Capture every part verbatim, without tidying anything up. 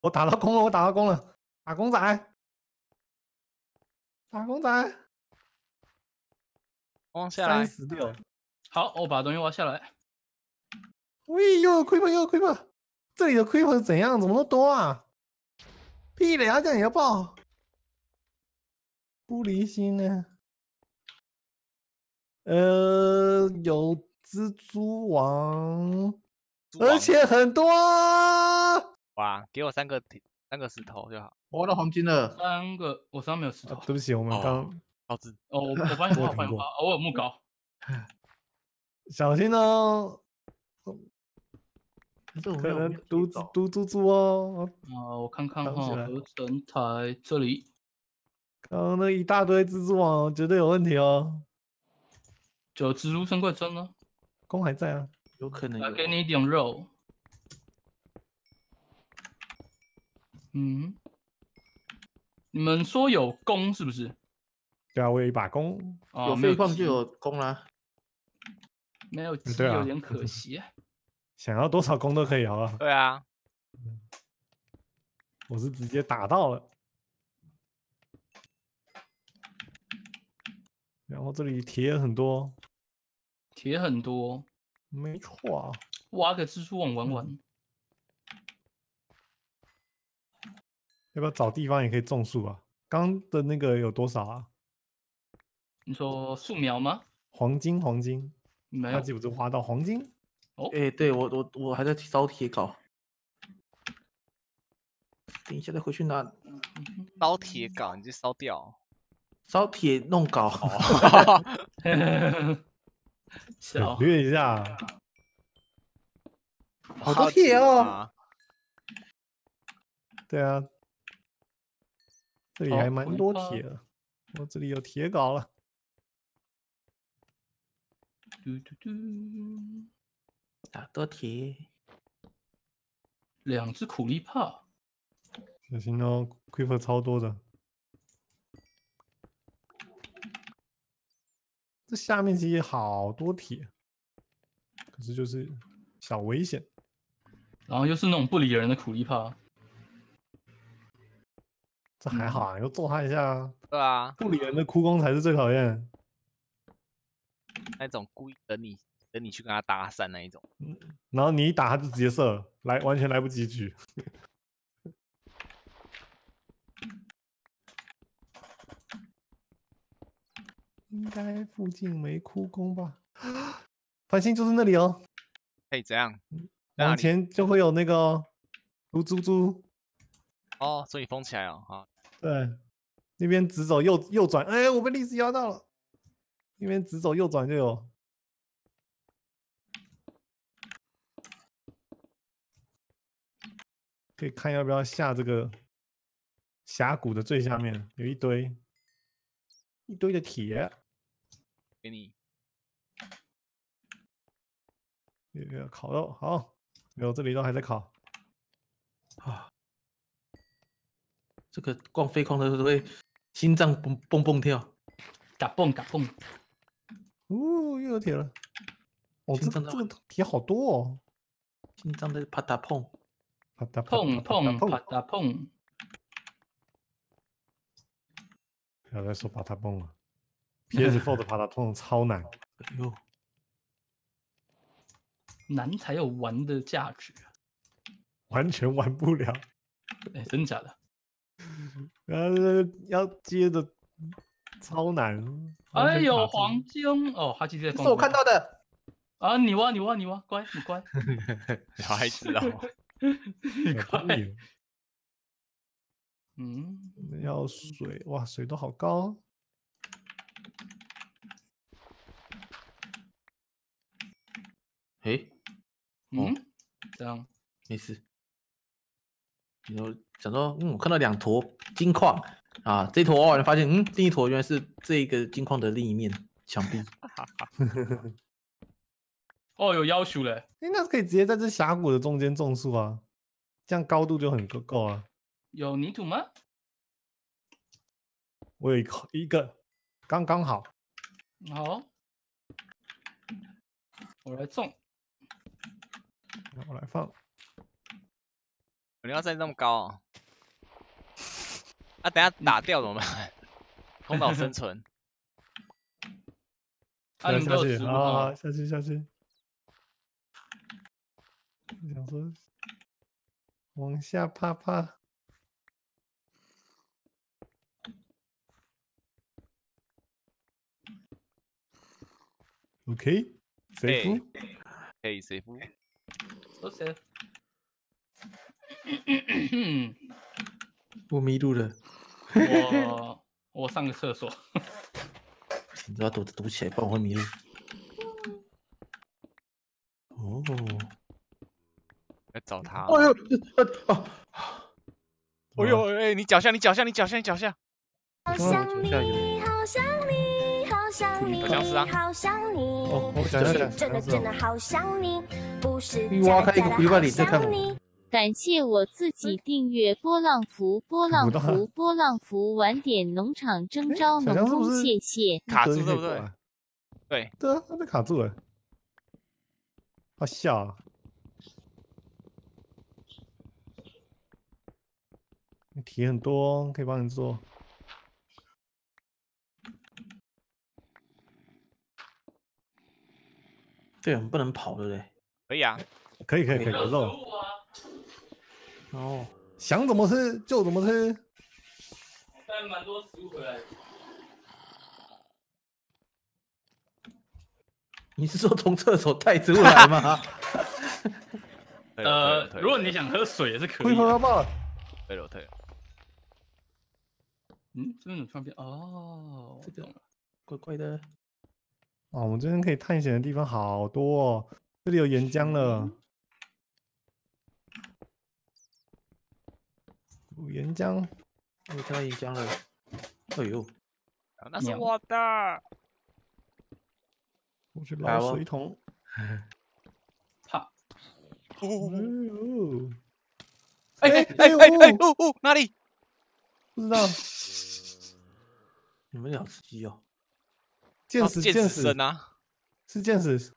我打到工了，我打到工了，打工仔，打工仔，三往下来。 十六。 好，我把东西挖下来。 喂，又有 creeper，又有 creeper，这里的 creeper 是怎样？怎么那么多啊？屁嘞，他这样也要爆？不离心呢？呃，有蜘蛛网，而且很多。 哇，给我三个铁，三个石头就好。 我到黄金了。 三个，我身上没有石头。 啊、对不起，我们刚刀子。 哦，我我发现花，我发现过花，哦，我有木镐。 小心哦。可可是我没有能毒毒蜘蛛哦。 啊，我看看藏起来哈，合成台这里。 刚刚那一大堆蜘蛛网绝对有问题哦。 就蜘蛛生怪针呢？ 弓还在啊， 有可能有。 来给你一点肉。嗯，你们说有弓是不是？ 对啊，我有一把弓。 啊， 有废矿就有弓啦。 没有鸡对啊有点可惜。 想要多少弓都可以，好不好？ 对啊， 我是直接打到了。然后这里铁很多， 铁很多， 没错啊。 挖个蜘蛛网玩玩。 嗯、要不要找地方也可以种树啊？刚的那个有多少啊？ 你说树苗吗？ 黄金，黄金， 没有。 他岂不是挖到黄金？ 哦， 哎、欸，对我我我还在烧铁镐。等一下再回去拿。 烧铁镐，你就烧掉。 烧铁弄镐。 省略一下。 好多铁哦。 对啊，这里还蛮多铁的。我这里有铁镐了。 嘟嘟嘟， 好多铁。 两只苦力怕。 小心哦 ，creeper 超多的。这下面其实好多铁，可是就是小危险。 然后又是那种不理人的苦力怕。 这还好啊，又揍他一下啊。 对啊， 不理人的哭工才是最讨厌。 那种故意等你等你去跟他搭讪那一种。 嗯，然后你一打他就直接射了，来完全来不及举。应该附近没哭工吧？繁星就是那里哦。 可以这样？ 往前就会有那个毒蜘蛛。 哦，所以封起来了啊。 对，那边直走右右转，哎，我被历史压到了。那边直走右转就有。可以看要不要下这个峡谷的最下面有一堆一堆的铁， 给你。 有有烤肉，好，有这里都还在烤啊。这个逛废矿的都会心脏蹦蹦蹦跳， 嘎蹦嘎蹦。 哦，又有铁了。哦，这个这个铁好多哦。 心脏在啪嗒碰， 啪嗒碰碰啪嗒碰。 不要再说啪嗒碰了 ，P S 四 的啪嗒碰超难。 哎呦， 难才有玩的价值。 完全玩不了。 哎，真的假的？ 呃，要接的超难。 哎呦，黄金哦，他其实在。 这是我看到的。 啊，你挖，你挖，你挖，乖，你乖。 小孩子哦。 你乖。嗯， 要水哇，水都好高。 哎， 嗯，这样没事。有想说，嗯，我看到两坨金矿啊，这一坨挖完发现，嗯，另一坨原来是这个金矿的另一面墙壁。 哦，有要求嘞。 哎，那可以直接在这峡谷的中间种树啊，这样高度就很够够啊。 有泥土吗？ 我有一个一个，刚刚好。 好，我来种。 我来放。 你要站那么高啊？啊，等下打掉怎么办？空岛生存。 啊，你们下去都有食物啊， 哦。 下去下去。想说往下趴趴。OK， 谁服？ 可以谁服？ 都谁？ 我迷路了， 我我上个厕所。 你都要躲着躲起来，不然我会迷路。哦， 来找他。 哎呦，呃啊！ 哎呦，哎，你脚下，你脚下，你脚下，你脚下。 好想你，好想你，好想你， 好像是啊好想你。 哦，我想想想， 真的真的好想你，不是你挖开一个假回吧， 的你再看我。 好想你。 感谢我自己订阅波浪符，波浪符，波浪符，晚点农场征招农工，谢谢。 卡住对对不对？对。 对啊，他被卡住了。好笑啊！题很多，可以帮你做。 对，我们不能跑，对不对？ 可以啊， 可以可以可以，有肉。 哦， 想怎么吃就怎么吃。 带蛮多食物回来。 你是说从厕所带出来吗？ 呃，如果你想喝水也是可以。 会喝吧？ 退了退了。 嗯，这边怎么突然变？哦， 这个怪怪的。 哦，我们这边可以探险的地方好多哦，这里有岩浆了，有岩浆， 我看到岩浆了。哎呦， 那是我的。 我去捞水桶。 怕。 哎呦！ 哎哎哎哎哎！哦哦，哪里？ 不知道。 你们好刺激哦！ 见死见死神啊！ 是见死。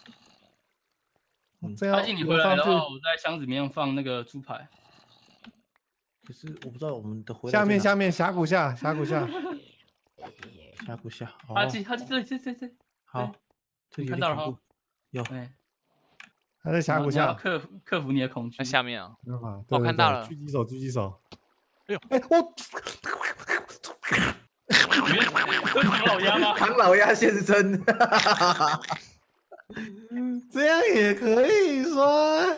这样， 阿信，你回来的话，我在箱子里面放那个猪排。 可是我不知道我们的回来下面下面峡谷下峡谷下峡谷下。 阿信阿信，这里这这这。 好， 你看到了哈？ 有。 哎， 他在峡谷下。 克服克服你的恐惧。 在下面啊。 我看到了。 狙击手狙击手。 哎呦， 哎我。 这唐老鸭吗？ 唐老鸭现身， 这样也可以说。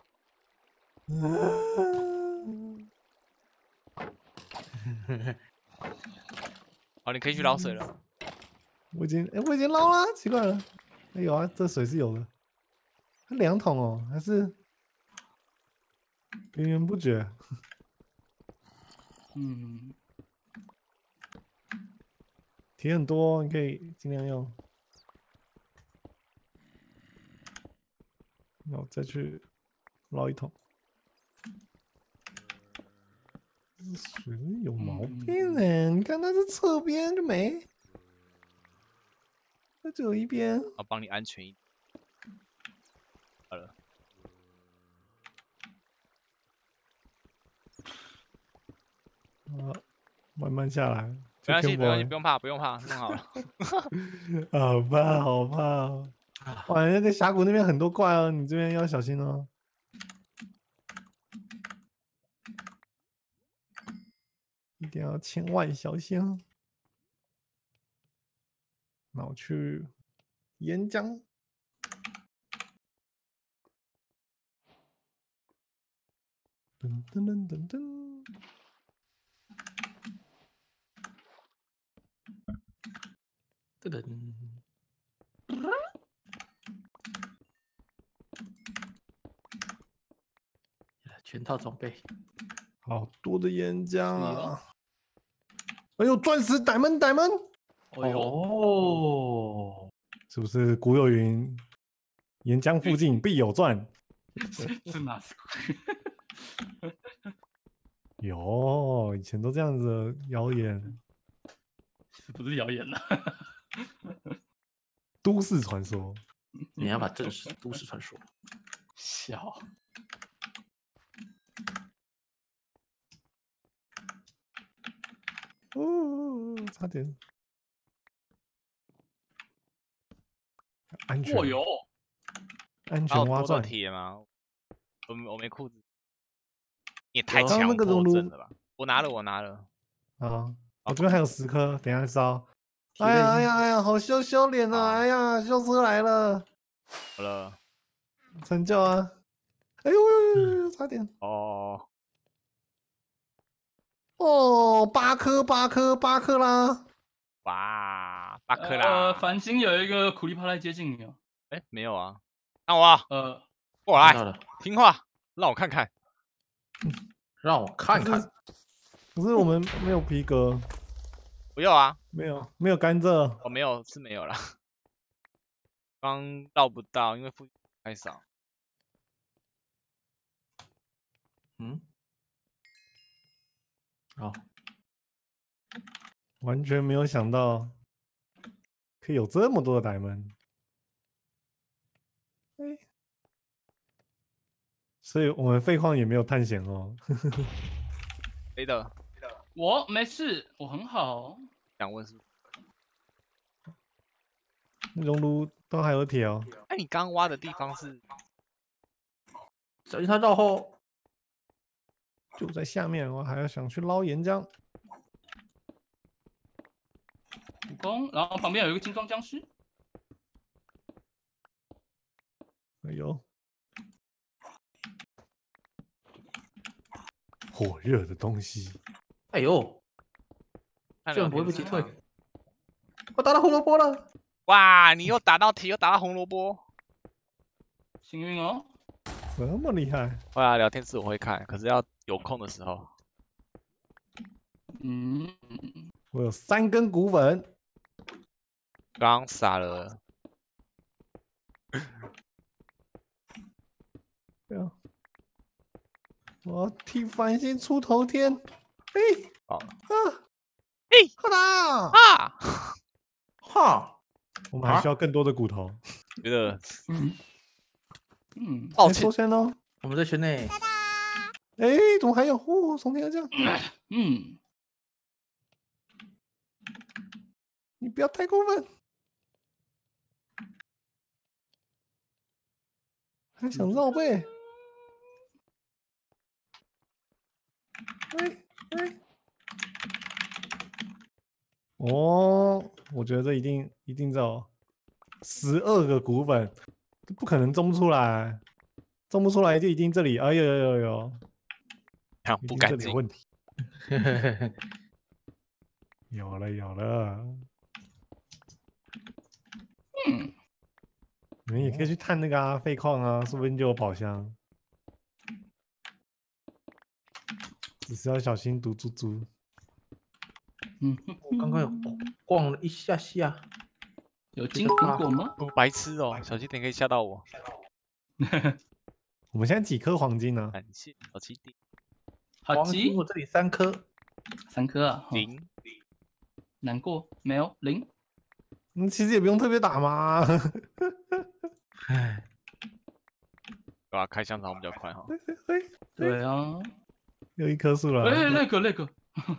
好，你可以去捞水了。 我已经，哎、欸，我已经捞了，奇怪了。哎、欸、有啊，这水是有的。它两桶哦，还是源源不绝。 嗯。 铁很多，你可以尽量用。那我再去捞一桶。这水有毛病呢、欸，你看它这侧边就没，它只有一边。 我帮你安全一点。好了。 啊，慢慢下来。 没关系，没关系，不用怕，不用怕，弄好了。 好怕，好怕哦！哇，那个峡谷那边很多怪哦，你这边要小心哦。一定要千万小心哦。那我去岩浆。噔噔噔噔噔。 噔噔。全套装备， 好多的岩浆啊！哎呦，钻石逮门逮门！ 哦， 是不是古有云？岩浆附近必有钻。 是哪是？ 有，以前都这样子的谣言。 不是谣言呐， 都市传说。 你要把正史都市传说。 笑。 哦，差点。安全哦，哟， 安还有多的全挖钻。 铁吗？我我没裤子。你也太刚刚那强迫个熔炉症了吧！我拿了，我拿了。 啊，我这边还有十颗，等一下烧。 铁的已经哎呀哎呀哎呀，好羞羞脸啊！哎呀，修车来了， 好了。 成就啊！哎呦呦呦呦，差点。 哦。 哦，八颗八颗八颗啦！ 哇，八颗呃， 啦！ 繁星有一个苦力怕来接近你哦。 哎，没有啊。看我啊， 呃， 过来， 看到了， 听话，让我看看。 让我看看。 可是我们没有皮革， 不要啊， 没有没有甘蔗。 我没有是没有啦。刚绕不到，因为附近太少。 嗯，好， 完全没有想到可以有这么多的diamond。哎，所以我们废矿也没有探险哦。 没的， 我没事，我很好。 想问是不是？ 熔炉都还有铁哦。 哎，你刚挖的地方是？ 小心它绕后。 就在下面，我还要想去捞岩浆。 武功，然后旁边有一个精装僵尸。 哎呦，火热的东西。 哎呦， 居居然不会被击退。我打到胡萝卜了。 哇，你又打到铁，又打到红萝卜， 幸运哦。 这么厉害！ 会啊，聊天室我会看，可是要有空的时候。 嗯， 我有三根骨粉。 刚撒了。 对啊，我要替繁星出头天。嘿， 好啊， 嘿， 好啦！ 啊， 哈， 我们还需要更多的骨头。 觉得嗯嗯， 哎， 抱歉抽，签哦。 我们在圈内。 哎，怎么还有？哦，从天而降！ 嗯， 你不要太过分，还想绕背？哎哎，哦，我觉得这一定一定有十二个骨粉，不可能种不出来，种不出来就一定这里。哎呦呦呦呦， 这样一定这不干净。 里有问题。有了有了， 嗯， 你们也可以去探那个啊废矿啊，说不定就有宝箱。只是要小心毒猪猪。 嗯， 我刚刚有逛了一下下。 有金苹果吗？ 不白痴哦，小心点可以吓到我。 我们现在几颗黄金呢？ 感谢小起点好急， 黄金我这里三颗。 三颗啊。哦零。 难过，没有零。 嗯，其实也不用特别打嘛。 唉， 对吧？开香肠比较快哈。 嘿， 对啊。 又一棵树了。 哎，那个那个，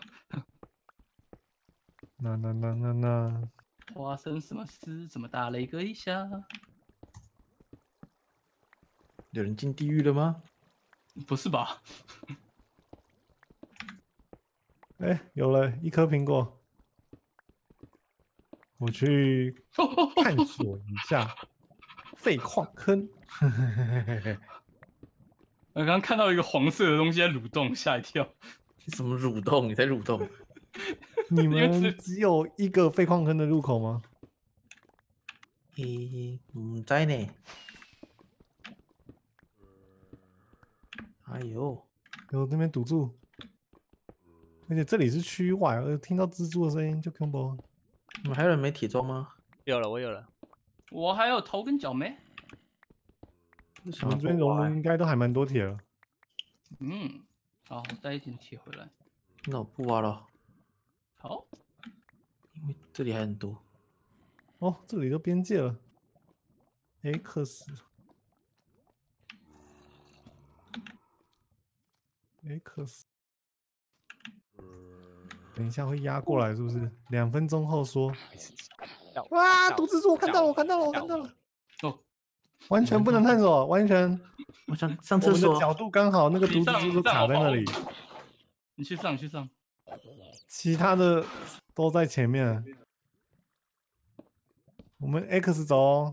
那那那那那， 发生什么事？怎么打了一个一下？ 有人进地狱了吗？ 不是吧？ 哎，有了一颗苹果。我去探索一下废矿坑。 我刚刚看到一个黄色的东西在蠕动，吓一跳。 你怎么蠕动？你在蠕动？ 你因为们只只有一个废矿坑的入口吗？ 咦，唔知呢。哎呦， 有那边堵住，而且这里是区外，我听到蜘蛛的声音就恐怖。 你们还有人没铁装吗？ 有了，我有了。 我还有头跟脚没？ 我想们这边熔炉应该都还蛮多铁了。 嗯，好，带一点铁回来。 那我不挖了， 好， 因为这里还很多。 哦，这里都边界了。X X 等一下会压过来，是不是？两分钟后说。 跳哇， 跳毒蜘蛛，我看到了，我跳看到了，我跳看到了。 哦， 完全不能探索，完全。 我想上我们的厕所。 角度刚好，那个毒你上蜘蛛就你上我保护卡在那里， 你去上，你去上。 其他的都在前面。我们 X 走哦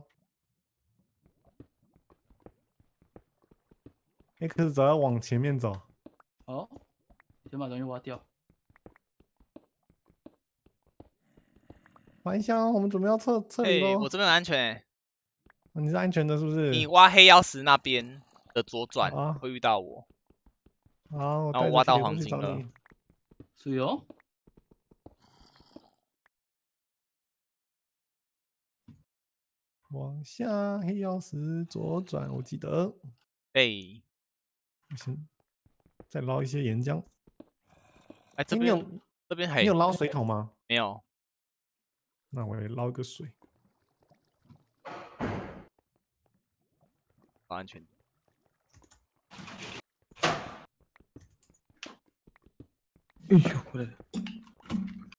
，X 走要往前面走。 好，先把东西挖掉。 白香，我们准备要撤撤离哎， 喽我。这边很安全欸。 你是安全的，是不是？ 你挖黑曜石那边的左转好啊会遇到我。 好，我然后挖到带着铁过黄金了去找你。 是哦。 往下黑曜石左转，我记得。 哎我先再捞一些岩浆。 哎，这诶你有边这边还你有捞水桶吗？ 没有？ 那我也捞一个水。 好安全。 哎呦，回来了。